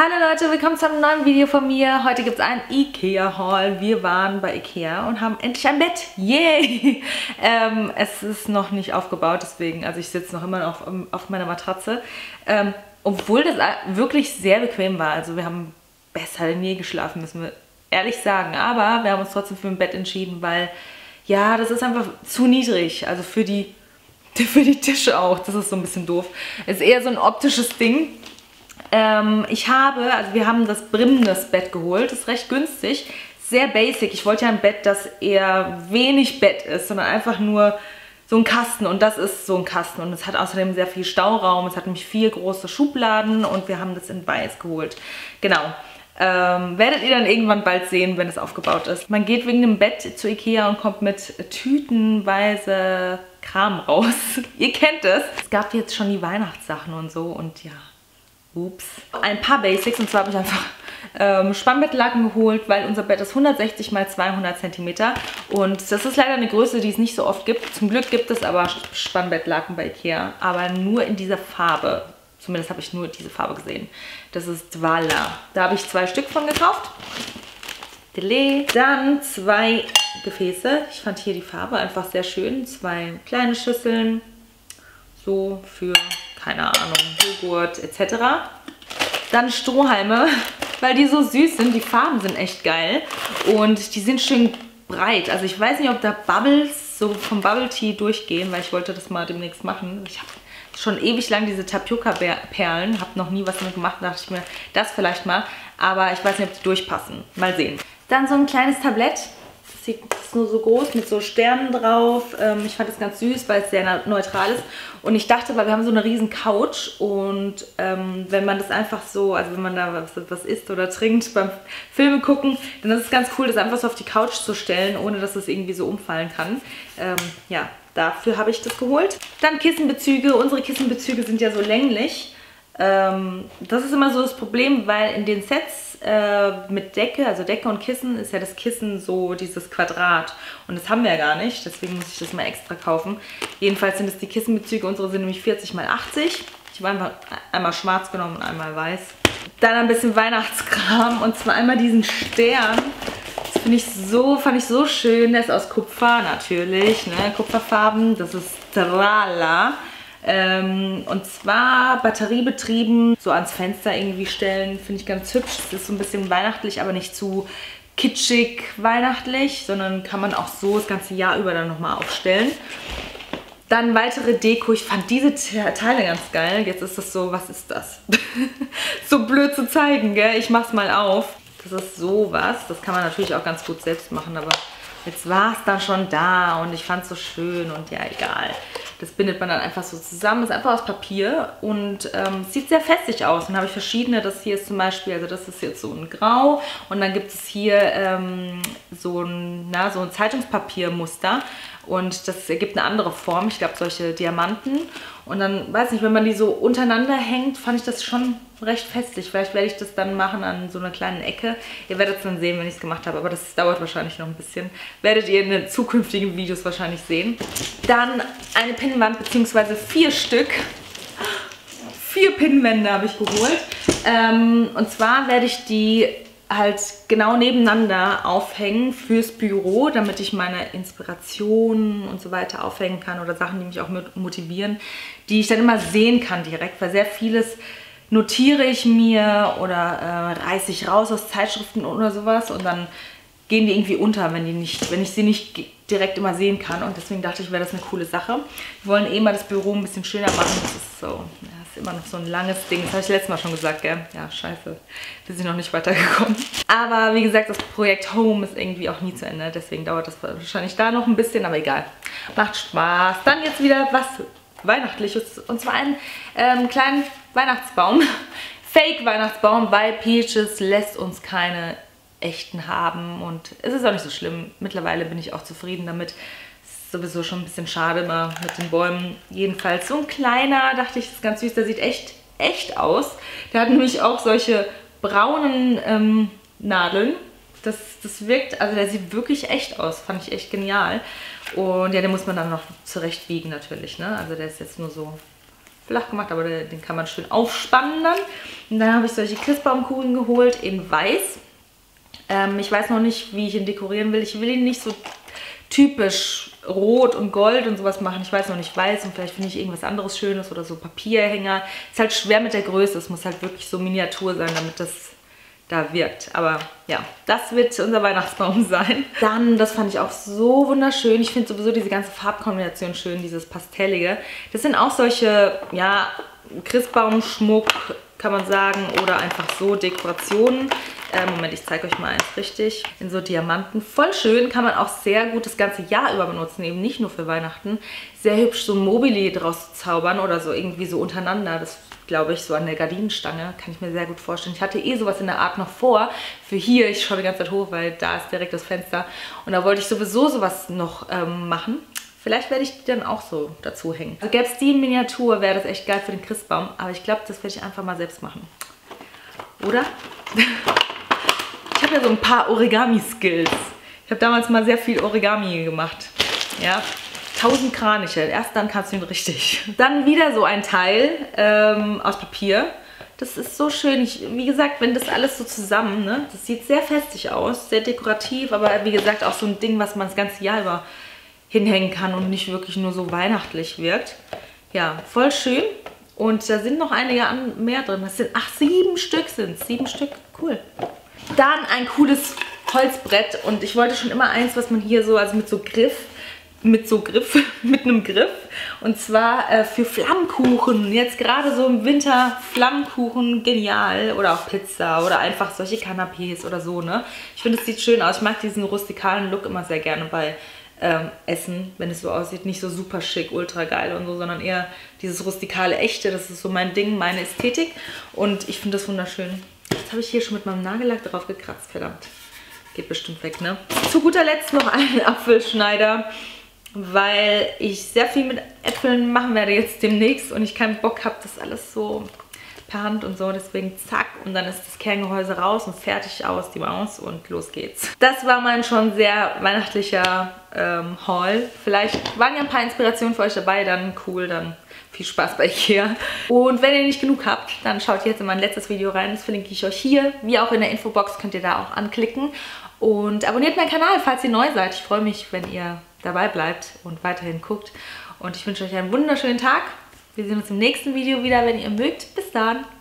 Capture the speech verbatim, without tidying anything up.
Hallo Leute, willkommen zu einem neuen Video von mir. Heute gibt es einen Ikea-Haul. Wir waren bei Ikea und haben endlich ein Bett. Yay! ähm, es ist noch nicht aufgebaut, deswegen, also ich sitze noch immer auf, auf meiner Matratze. Ähm, obwohl das wirklich sehr bequem war. Also wir haben besser denn je geschlafen, müssen wir ehrlich sagen. Aber wir haben uns trotzdem für ein Bett entschieden, weil, ja, das ist einfach zu niedrig. Also für die, für die Tische auch. Das ist so ein bisschen doof. Es ist eher so ein optisches Ding. Ähm, ich habe, also wir haben das Brimnes-Bett geholt, das ist recht günstig, sehr basic. Ich wollte ja ein Bett, das eher wenig Bett ist, sondern einfach nur so ein Kasten, und das ist so ein Kasten, und es hat außerdem sehr viel Stauraum, es hat nämlich vier große Schubladen und wir haben das in weiß geholt. Genau. Ähm, werdet ihr dann irgendwann bald sehen, wenn es aufgebaut ist. Man geht wegen dem Bett zu Ikea und kommt mit tütenweise Kram raus. Ihr kennt es. Es gab jetzt schon die Weihnachtssachen und so und ja. Ups. Ein paar Basics, und zwar habe ich einfach ähm, Spannbettlaken geholt, weil unser Bett ist hundertsechzig mal zweihundert Zentimeter und das ist leider eine Größe, die es nicht so oft gibt. Zum Glück gibt es aber Spannbettlaken bei Ikea, aber nur in dieser Farbe. Zumindest habe ich nur diese Farbe gesehen. Das ist Voila. Da habe ich zwei Stück von gekauft. Dann zwei Gefäße. Ich fand hier die Farbe einfach sehr schön. Zwei kleine Schüsseln, so für, keine Ahnung, Joghurt et cetera. Dann Strohhalme, weil die so süß sind. Die Farben sind echt geil und die sind schön breit. Also ich weiß nicht, ob da Bubbles so vom Bubble Tea durchgehen, weil ich wollte das mal demnächst machen. Ich habe schon ewig lang diese Tapioca-Perlen, habe noch nie was damit gemacht, da dachte ich mir, das vielleicht mal. Aber ich weiß nicht, ob die durchpassen. Mal sehen. Dann so ein kleines Tablett. Das ist nur so groß mit so Sternen drauf. Ähm, ich fand das ganz süß, weil es sehr neutral ist. Und ich dachte, weil wir haben so eine riesen Couch und ähm, wenn man das einfach so, also wenn man da was, was isst oder trinkt beim Filme gucken, dann ist es ganz cool, das einfach so auf die Couch zu stellen, ohne dass es irgendwie so umfallen kann. Ähm, ja, dafür habe ich das geholt. Dann Kissenbezüge. Unsere Kissenbezüge sind ja so länglich. Ähm, das ist immer so das Problem, weil in den Sets äh, mit Decke, also Decke und Kissen, ist ja das Kissen so dieses Quadrat. Und das haben wir ja gar nicht, deswegen muss ich das mal extra kaufen. Jedenfalls sind es die Kissenbezüge, unsere sind nämlich vierzig mal achtzig. Ich habe einfach einmal schwarz genommen und einmal weiß. Dann ein bisschen Weihnachtskram, und zwar einmal diesen Stern. Das finde ich so, fand ich so schön. Der ist aus Kupfer, natürlich, ne? Kupferfarben. Das ist Trala. Ähm, und zwar batteriebetrieben, so ans Fenster irgendwie stellen, finde ich ganz hübsch. Das ist so ein bisschen weihnachtlich, aber nicht zu kitschig weihnachtlich, sondern kann man auch so das ganze Jahr über dann nochmal aufstellen. Dann weitere Deko. Ich fand diese Teile ganz geil. Jetzt ist das so, was ist das? So blöd zu zeigen, gell? Ich mach's mal auf. Das ist sowas. Das kann man natürlich auch ganz gut selbst machen, aber jetzt war es dann schon da und ich fand es so schön und ja, egal. Das bindet man dann einfach so zusammen. Ist einfach aus Papier und ähm, sieht sehr festig aus. Dann habe ich verschiedene. Das hier ist zum Beispiel, also das ist jetzt so ein Grau und dann gibt es hier ähm, so ein, na, so ein Zeitungspapiermuster und das ergibt eine andere Form. Ich glaube, solche Diamanten. Und dann, weiß nicht, wenn man die so untereinander hängt, fand ich das schon recht festlich. Vielleicht werde ich das dann machen an so einer kleinen Ecke. Ihr werdet es dann sehen, wenn ich es gemacht habe, aber das dauert wahrscheinlich noch ein bisschen. Werdet ihr in den zukünftigen Videos wahrscheinlich sehen. Dann eine Pinnwand, beziehungsweise vier Stück. Vier Pinnwände habe ich geholt. Ähm, und zwar werde ich die halt genau nebeneinander aufhängen fürs Büro, damit ich meine Inspirationen und so weiter aufhängen kann oder Sachen, die mich auch motivieren, die ich dann immer sehen kann direkt, weil sehr vieles notiere ich mir oder äh, reiße ich raus aus Zeitschriften oder sowas und dann gehen die irgendwie unter, wenn, die nicht, wenn ich sie nicht direkt immer sehen kann, und deswegen dachte ich, wäre das eine coole Sache. Wir wollen eh mal das Büro ein bisschen schöner machen. Das ist so, ja, ist immer noch so ein langes Ding. Das habe ich letztes Mal schon gesagt, gell? Ja, scheiße. Wir sind noch nicht weitergekommen. Aber wie gesagt, das Projekt Home ist irgendwie auch nie zu Ende. Deswegen dauert das wahrscheinlich da noch ein bisschen, aber egal. Macht Spaß. Dann jetzt wieder was Weihnachtliches, und zwar einen ähm, kleinen Weihnachtsbaum. Fake-Weihnachtsbaum, weil Peaches lässt uns keine echten haben und es ist auch nicht so schlimm. Mittlerweile bin ich auch zufrieden damit. Ist sowieso schon ein bisschen schade immer mit den Bäumen. Jedenfalls so ein kleiner, dachte ich, ist ganz süß. Der sieht echt, echt aus. Der hat nämlich auch solche braunen ähm, Nadeln. Das, das wirkt, also der sieht wirklich echt aus. Fand ich echt genial. Und ja, den muss man dann noch zurechtbiegen natürlich, ne? Also der ist jetzt nur so flach gemacht, aber den kann man schön aufspannen dann. Und dann habe ich solche Christbaumkuchen geholt in weiß. Ähm, ich weiß noch nicht, wie ich ihn dekorieren will. Ich will ihn nicht so typisch rot und gold und sowas machen. Ich weiß noch nicht, weiß, und vielleicht finde ich irgendwas anderes Schönes oder so Papierhänger. Ist halt schwer mit der Größe. Es muss halt wirklich so Miniatur sein, damit das da wirkt. Aber ja, das wird unser Weihnachtsbaum sein. Dann, das fand ich auch so wunderschön. Ich finde sowieso diese ganze Farbkombination schön, dieses Pastellige. Das sind auch solche, ja, Christbaumschmuck, kann man sagen, oder einfach so Dekorationen. Äh, Moment, ich zeige euch mal eins richtig. In so Diamanten. Voll schön, kann man auch sehr gut das ganze Jahr über benutzen, eben nicht nur für Weihnachten. Sehr hübsch so ein Mobili draus zu zaubern oder so irgendwie so untereinander. Das glaube ich, so an der Gardinenstange. Kann ich mir sehr gut vorstellen. Ich hatte eh sowas in der Art noch vor. Für hier, ich schaue die ganze Zeit hoch, weil da ist direkt das Fenster. Und da wollte ich sowieso sowas noch ähm, machen. Vielleicht werde ich die dann auch so dazu hängen. Also gäbe es die in Miniatur, wäre das echt geil für den Christbaum. Aber ich glaube, das werde ich einfach mal selbst machen. Oder? Ich habe ja so ein paar Origami-Skills. Ich habe damals mal sehr viel Origami gemacht. Ja. tausend Kraniche. Erst dann kannst du ihn richtig. Dann wieder so ein Teil ähm, aus Papier. Das ist so schön. Ich, wie gesagt, wenn das alles so zusammen, ne, das sieht sehr festig aus, sehr dekorativ, aber wie gesagt auch so ein Ding, was man das ganze Jahr über hinhängen kann und nicht wirklich nur so weihnachtlich wirkt. Ja, voll schön. Und da sind noch einige mehr drin. Das sind, ach, sieben Stück sind es. Sieben Stück, cool. Dann ein cooles Holzbrett. Und ich wollte schon immer eins, was man hier so, also mit so Griff, mit so Griff, mit einem Griff. Und zwar äh, für Flammkuchen. Jetzt gerade so im Winter Flammkuchen, genial. Oder auch Pizza oder einfach solche Canapés oder so, ne? Ich finde, es sieht schön aus. Ich mag diesen rustikalen Look immer sehr gerne bei ähm, Essen, wenn es so aussieht. Nicht so super schick, ultra geil und so, sondern eher dieses rustikale, echte. Das ist so mein Ding, meine Ästhetik. Und ich finde das wunderschön. Jetzt habe ich hier schon mit meinem Nagellack drauf gekratzt, verdammt. Geht bestimmt weg, ne? Zu guter Letzt noch einen Apfelschneider, weil ich sehr viel mit Äpfeln machen werde jetzt demnächst und ich keinen Bock habe, das alles so per Hand und so. Deswegen zack, und dann ist das Kerngehäuse raus und fertig aus die Maus und los geht's. Das war mein schon sehr weihnachtlicher ähm, Haul. Vielleicht waren ja ein paar Inspirationen für euch dabei, dann cool, dann viel Spaß bei Ikea. Und wenn ihr nicht genug habt, dann schaut jetzt in mein letztes Video rein. Das verlinke ich euch hier, wie auch in der Infobox, könnt ihr da auch anklicken. Und abonniert meinen Kanal, falls ihr neu seid. Ich freue mich, wenn ihr dabei bleibt und weiterhin guckt. Und ich wünsche euch einen wunderschönen Tag. Wir sehen uns im nächsten Video wieder, wenn ihr mögt. Bis dann!